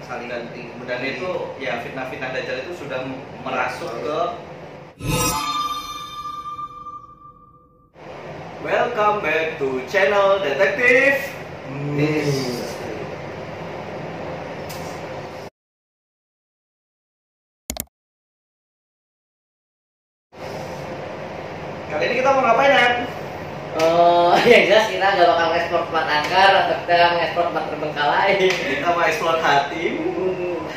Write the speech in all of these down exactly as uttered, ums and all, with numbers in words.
saling dan, penting. dan itu ya fitnah-fitnah dajjal itu sudah merasuk ke. Welcome back to channel Detektif. Hmm. Kali ini kita mau ngapain ya? Oh, yang jelas kita nggak bakal nge-explore tempat angker atau kita nge-explore tempat terbengkalai. Kita mau explore hatimu.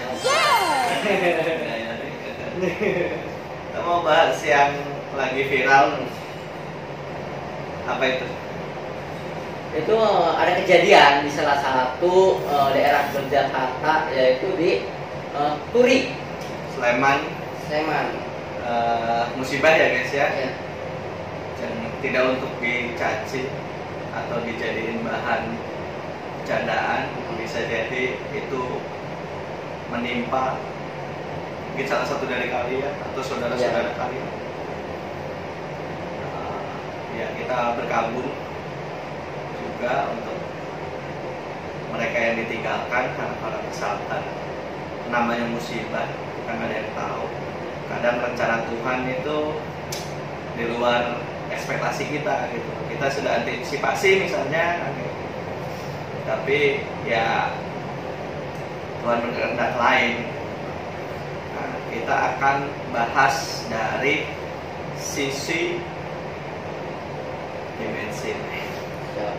Kita mau bahas yang lagi viral. Apa itu? Itu uh, ada kejadian di salah satu uh, daerah Jakarta, yaitu di uh, Turi, Sleman. Sleman. Uh, musibah ya guys ya. Ya. Jangan, tidak untuk dicaci atau dijadiin bahan candaan. Bisa jadi itu menimpa mungkin salah satu dari kalian atau saudara-saudara Ya. kalian. Uh, ya kita berkabung juga untuk mereka yang ditinggalkan karena kesalahan. Namanya musibah, kita nggak ada yang tahu. Kadang rencana Tuhan itu di luar ekspektasi kita gitu. Kita sudah antisipasi misalnya, tapi ya Tuhan berkehendak lain. Nah, kita akan bahas dari sisi dimensi. Ya.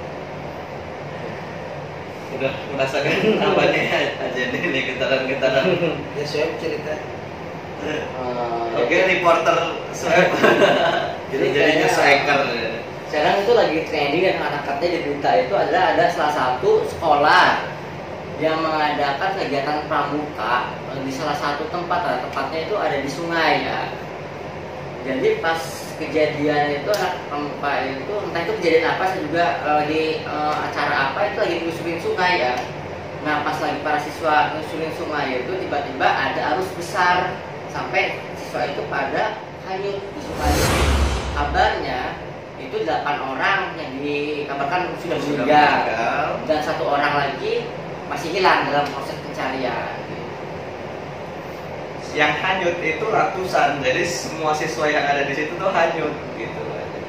Udah merasakan apa nih aja nih getaran-getaran. Ya saya cerita. Uh, Oke, reporter swab. Jadi jadi news anchor. Sekarang itu lagi trending dan anak-anaknya di berita itu adalah ada salah satu sekolah yang mengadakan kegiatan pramuka di salah satu tempat, nah, tempatnya itu ada di sungai ya. Jadi pas kejadian itu anak pramuka itu entah itu kejadian apa, saya juga lagi uh, acara apa itu lagi nyusurin sungai ya. Nah pas lagi para siswa nyusurin sungai itu tiba-tiba ada arus besar sampai siswa itu pada hanyut di sungai. Kabarnya itu delapan orang yang dikabarkan sudah meninggal dan satu orang lagi masih hilang dalam proses pencarian. Yang hanyut itu ratusan, jadi semua siswa yang ada di situ tuh hanyut gitu.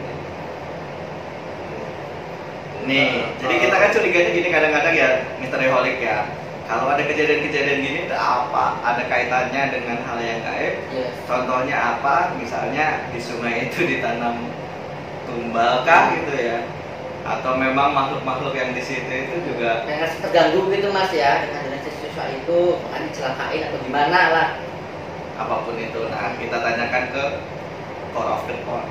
Nih, jadi kita kan curiganya gini kadang-kadang ya, mister Holik ya. Kalau ada kejadian-kejadian gini itu apa? Ada kaitannya dengan hal yang gaib? Yes. Contohnya apa? Misalnya di sungai itu ditanam tumbal kah gitu ya? Atau memang makhluk-makhluk yang di situ itu juga Yang terganggu gitu mas ya dengan adanya siswa itu akan dicelakain atau gimana lah. apapun itu. Nah, kita tanyakan ke core of the core.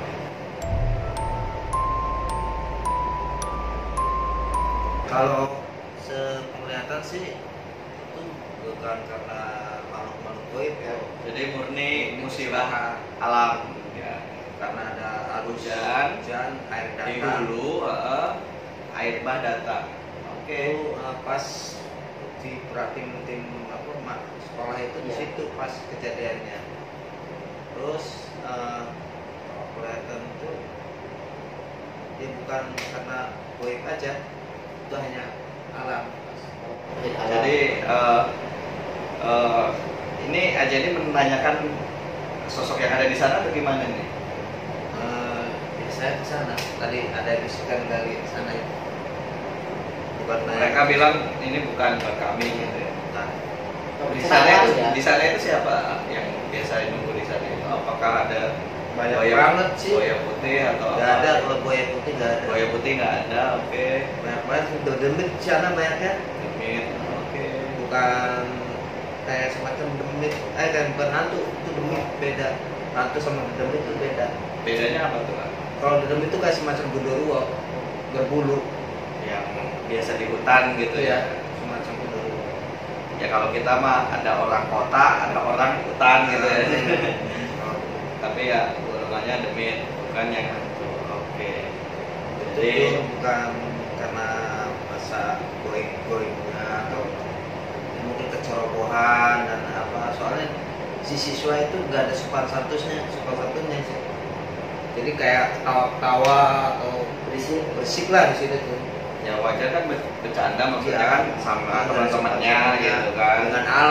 Kalau sepenglihatan sih itu bukan karena makhluk-makhluk goib ya. Jadi murni musibah alam ya. Karena ada arus Hujan, hujan, air Di datang. hulu, uh, air bah datang. Oke. Itu uh, pas di pratim tim apa mak sekolah itu di Iya. situ pas kejadiannya. Terus uh, kalau kelihatan itu dia bukan karena goib aja, itu hanya alam. Jadi uh, uh, ini aja ini menanyakan sosok yang ada di sana atau gimana nih? Uh, ya saya ke sana. Tadi ada bisikan dari sana itu. Bukan Mereka bilang ini bukan buat kami gitu ya. Nah, Di sana itu, ya. di sana itu siapa yang biasa nunggu di sana itu? Apakah ada banyak buaya, banget sih. buaya putih atau Nggak apa? ada, kalau buaya putih nggak ada. Buaya putih nggak ada, oke. Banyak banget, udah demit di sana banyaknya. Demit, oke. Bukan kayak semacam demit, eh kan bukan hantu, itu demit beda. Hantu sama demit itu beda. Bedanya apa tuh Kak? Kalau demit itu kayak semacam genderuwo, berbulu, Yang biasa di hutan gitu ya. semacam genderuwo. Ya kalau kita mah ada orang kota, ada orang hutan gitu ya. Tapi ya namanya demit, bukan yang hantu. Oke. Itu Jadi tuh bukan karena masa goib-goibnya atau mungkin kecerobohan dan apa, soalnya si siswa itu nggak ada sopan santunnya sopan santunnya sih. Jadi kayak ketawa-ketawa atau berisik berisik lah di situ tuh. ya wajar kan ber- bercanda maksudnya Ya, kan sama dengan teman-temannya teman-temannya, gitu kan. dengan alam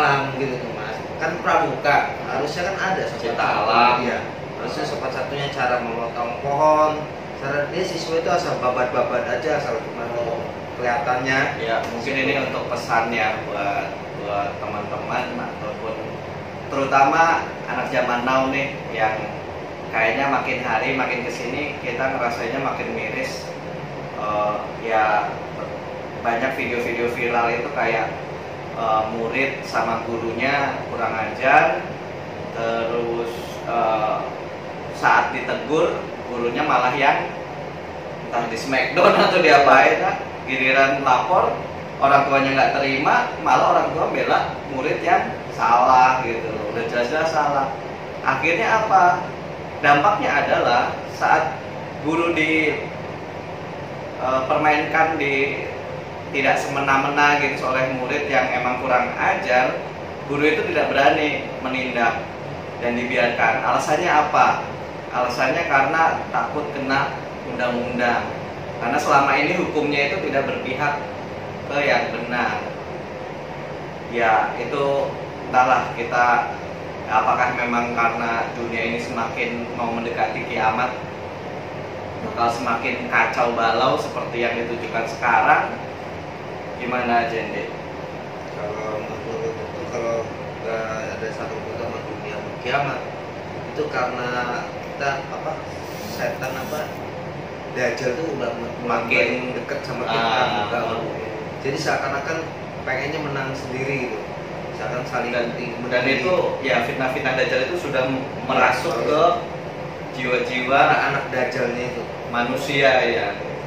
kan pramuka, harusnya kan ada sopan Cinta santun. alam. Iya. Harusnya sopan santunnya cara memotong pohon. Cara dia siswa itu asal babat-babat aja, asal cuma kelihatannya. Ya, mungkin ini untuk pesannya buat buat teman-teman ataupun terutama anak zaman now nih yang kayaknya makin hari makin kesini kita ngerasainnya makin miris. Uh, ya banyak video-video viral itu kayak uh, murid sama gurunya kurang ajar, terus uh, saat ditegur gurunya malah yang entah di smackdown atau diapain lah, giliran lapor orang tuanya nggak terima, malah orang tua bela murid yang salah gitu, udah jelas-jelas salah. Akhirnya apa? Dampaknya adalah saat guru di e, permainkan di tidak semena-mena gitu oleh murid yang emang kurang ajar, guru itu tidak berani menindak dan dibiarkan. Alasannya apa? Alasannya karena takut kena undang-undang. Karena selama ini hukumnya itu tidak berpihak ke yang benar. Ya itu entahlah kita apakah memang karena dunia ini semakin mau mendekati kiamat bakal semakin kacau balau seperti yang ditujukan sekarang. Gimana Jende? Kalau menurut itu kalau nggak ada satu kota sama dunia kiamat itu karena kita apa setan apa Dajjal tuh udah makin dekat sama kita. Ah. Jadi seakan-akan pengennya menang sendiri gitu. Misalkan saling Dan, penting dan itu ya fitnah-fitnah Dajjal itu sudah merasuk ke jiwa-jiwa anak Dajjalnya itu. manusia ya.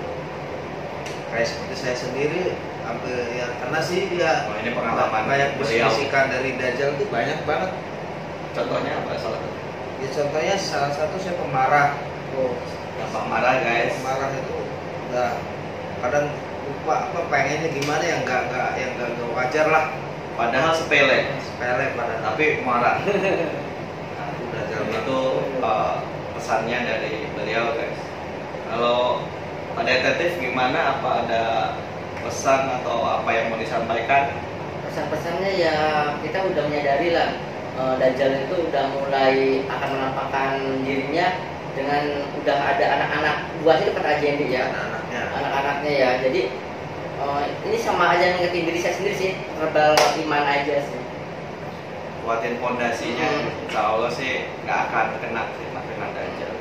Kayak seperti saya sendiri hampir ya karena sih ya Oh, ini pengalaman banyak beliau. bisikan dari Dajjal itu banyak banget. Contohnya apa salah satu? Ya contohnya salah satu saya pemarah. Oh. Gampang marah guys. Pemarah itu udah kadang lupa apa pengennya gimana yang enggak enggak yang enggak enggak wajar lah. Padahal sepele, Sepele pada tapi marah. Nah, udah Dan jalan. itu uh, pesannya dari beliau guys. Kalau Pak Detektif gimana? Apa ada pesan atau apa yang mau disampaikan? Pesan-pesannya ya kita udah menyadari lah eh, Dajjal itu udah mulai akan menampakkan dirinya dengan udah ada anak-anak buahnya itu kata Ajendi ya, Anak-anaknya. anak-anaknya ya. Jadi eh, ini sama aja ngingetin diri saya sendiri sih, rebel iman aja sih. Kuatin pondasinya, Hmm. insya Allah sih nggak akan kena fitnah-fitnah Dajjal.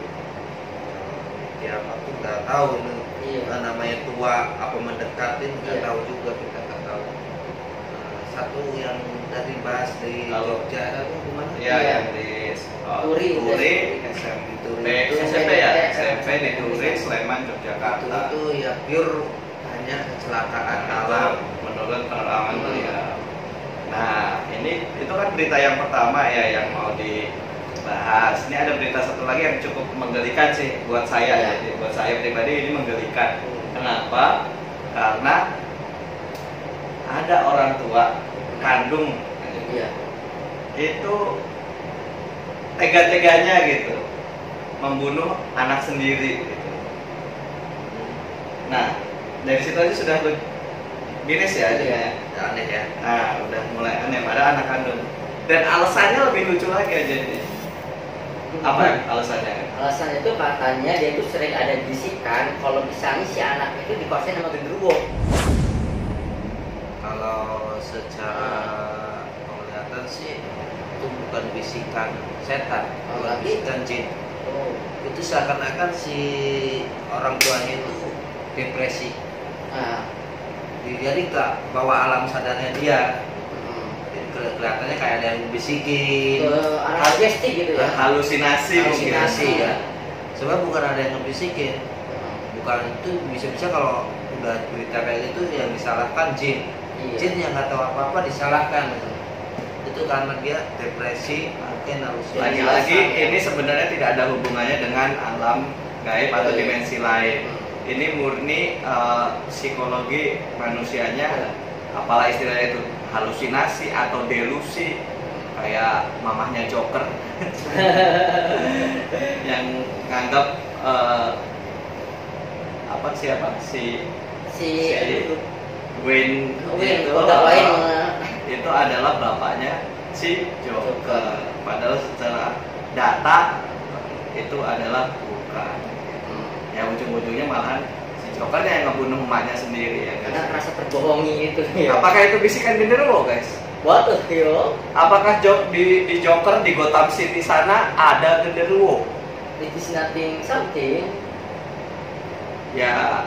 Ya aku nggak tahu nih. Iya. Nah, namanya tua apa mendekatin nggak Iya. tahu juga kita nggak tahu. Nah, satu yang tadi bahas di Kalau- Jogja itu gimana? Ya, Iya. yang di uh, Turi, Turi, udah. S M P, Turi. S M P ya, Turi. S M P di Turi, Sleman, Itu, Yogyakarta. itu ya pure hanya kecelakaan Nah, alam. itu menurut penerangan Hmm. beliau. Nah, ini itu kan berita yang pertama ya yang mau dibahas. Ini ada berita satu lagi yang cukup menggelikan sih buat saya. Ya. Jadi buat saya pribadi ini menggelikan. Hmm. Kenapa? Karena ada orang tua kandung Iya. itu tega-teganya gitu membunuh anak sendiri gitu. Nah, dari situ aja sudah lu miris ya jadinya. Ya, aneh ya. Nah, udah mulai aneh pada anak kandung. Dan alasannya lebih lucu lagi aja nih. Apa ya alasannya? Alasan itu katanya dia itu sering ada bisikan kalau misalnya si anak itu dikuasain sama genderuwo. Kalau secara penglihatan sih itu bukan bisikan setan, Oh, bukan tapi- bisikan jin. Oh. Itu seakan-akan si orang tuanya itu depresi. Nah. Jadi nggak bawa alam sadarnya dia. hmm. Jadi keli- kelihatannya kayak ada yang bisikin, Ke arah gestik gitu ya. Halusinasi mungkin. halusinasi ya. Sebenarnya bukan ada yang ngebisikin, bukan itu bisa-bisa kalau udah berita kayak gitu yang disalahkan jin. Iya. Jin yang nggak tahu apa-apa disalahkan gitu. Itu karena dia depresi mungkin halusinasi. Lagi-lagi Alasannya. ini sebenarnya tidak ada hubungannya dengan alam gaib atau Iya. dimensi lain. Ini murni eh, psikologi manusianya, apalah istilahnya itu halusinasi atau delusi kayak mamahnya Joker yang nganggap eh, apa siapa si si si Wayne Win itu, pegawai eh, menge- itu adalah bapaknya si Joker. Padahal secara data itu adalah bukan. Yang ujung-ujungnya malahan si Joker yang ngebunuh emaknya sendiri ya. Karena merasa terbohongi itu ya. Apakah itu bisikan genderuwo guys? What the hell? Apakah jo- di, di Joker di Gotham City sana ada genderuwo? It is nothing something. Ya.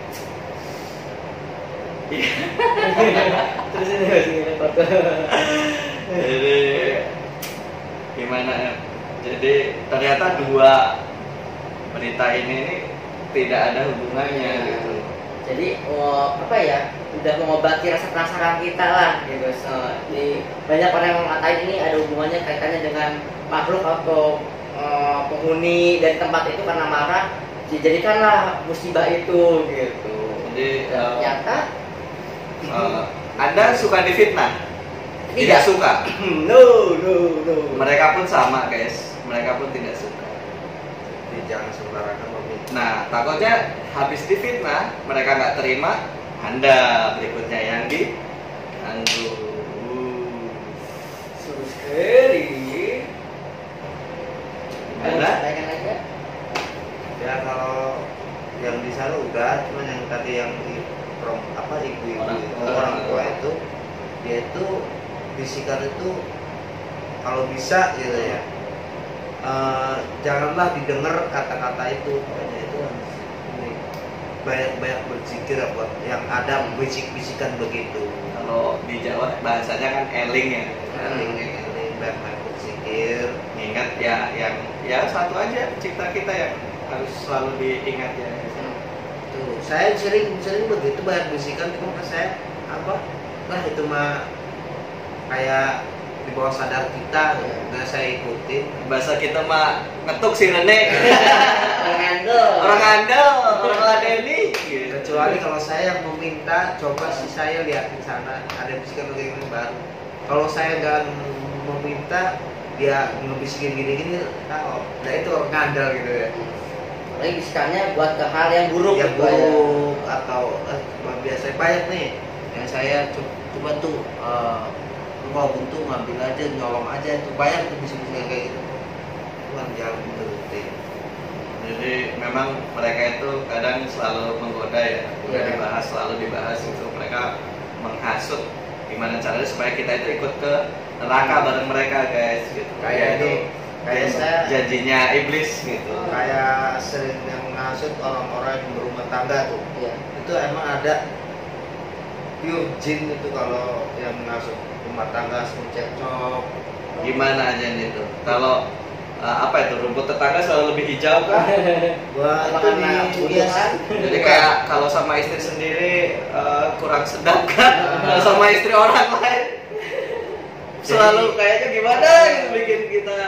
Terus ini gini foto. Jadi gimana ya? Jadi ternyata dua berita ini, ini tidak ada hubungannya gitu. Jadi oh, apa ya? Udah mengobati rasa penasaran kita lah gitu. So, di, banyak orang yang mengatakan ini ada hubungannya kaitannya dengan makhluk atau uh, penghuni dari tempat itu karena marah, dijadikanlah musibah itu gitu. Jadi Dan uh, ternyata uh, Anda suka difitnah? Tidak Tidak. suka. no no no. Mereka pun sama guys. Mereka pun tidak suka. Jadi jangan sembarangan meminta. Nah, takutnya habis difitnah, mereka nggak terima, Anda berikutnya yang di Anu. So scary. Gimana? Tanyakan aja. Ya kalau yang di sana udah, cuman yang tadi yang di prom, apa ibu-ibu Orang itu, tua. orang tua itu, dia itu bisikan itu kalau bisa gitu ya, eh, janganlah didengar kata-kata itu, pokoknya itu ini, banyak-banyak berzikir apa yang ada bisik-bisikan begitu. Kalau di Jawa bahasanya kan eling ya. Eling, eling, banyak-banyak berzikir. Ingat ya, yang ya satu aja cipta kita yang harus selalu diingat ya. Tuh, saya sering sering begitu banyak bisikan, cuma pas saya apa? Lah itu mah kayak di bawah sadar kita, nggak saya ikutin. Bahasa kita mah ngetuk si Rene. Orang andel. Orang andel, orang ladeni. Gitu. Kecuali kalau saya yang meminta, coba sih saya lihat di sana ada bisikan bagaimana baru. Kalau saya nggak meminta, dia ngebisikin gini-gini, tahu. Nah itu orang ngandel gitu ya. Apalagi bisikannya buat ke hal yang buruk. Yang gitu aja. buruk atau eh, biasa banyak nih yang saya coba, coba tuh eh, lu mau buntu ngambil aja, nyolong aja, itu banyak tuh bisik-bisik kayak gitu. Tuhan jangan turutin. Jadi memang mereka itu kadang selalu menggoda ya, udah Iya. dibahas, selalu dibahas itu mereka menghasut gimana caranya supaya kita itu ikut ke neraka bareng mereka guys gitu. Kayak itu ini, kayak jan- saya janjinya iblis gitu. kayak sering yang ngasut orang-orang yang berumah tangga tuh. Iya. Itu emang ada pure jin itu kalau yang ngasut rumah tangga sering cekcok. Gimana aja itu? Kalau uh, apa itu rumput tetangga selalu lebih hijau kan? Wah Apa itu karena di kebutuhan? Jadi kayak kalau sama istri sendiri uh, kurang sedap kan? Kalau sama istri orang lain selalu kayaknya gimana gitu bikin kita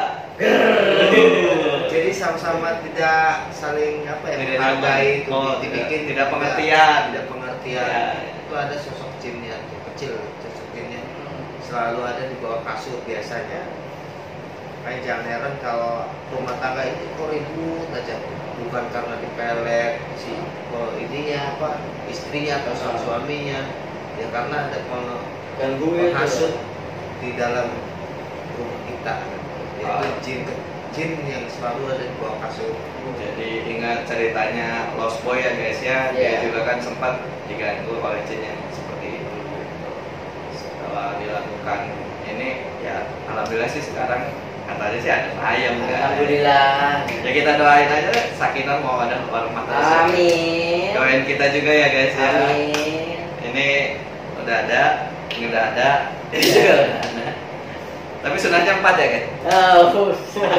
jadi sama-sama tidak saling apa ya Tidak menghargai nyaman. itu Oh, dibikin tidak- tidak pengertian. tidak pengertian Ya. itu ada sosok jinnya tuh, kecil sosok jinnya selalu ada di bawah kasur biasanya. Kayak jangan heran kalau rumah tangga ini kok ribut aja, bukan karena dipelek si oh, ininya apa istrinya atau sang suaminya ya, karena ada peng- Ganggu itu. penghasut di dalam rumah kita, yaitu Ah. jin jin yang selalu ada di bawah kasur. jadi ingat ceritanya Lost Boy ya guys ya, dia Iya. juga kan sempat diganggu oleh jin yang seperti itu. Setelah dilakukan ini ya alhamdulillah sih sekarang katanya sih ada ayam kan. Alhamdulillah. Ya kita doain aja deh, sakinah mawaddah warahmah. Amin. Doain kita juga ya guys ya. Amin. Ini udah ada, ini udah ada, ini juga udah ada. Tapi sunahnya empat ya guys. Oh.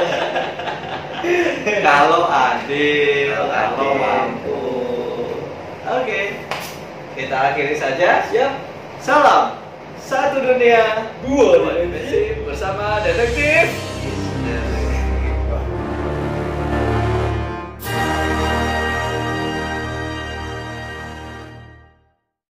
Kalau adil, Kalau kalau adil. mampu. Oke, kita akhiri saja. Siap. Salam satu dunia, Dua detektif bersama detektif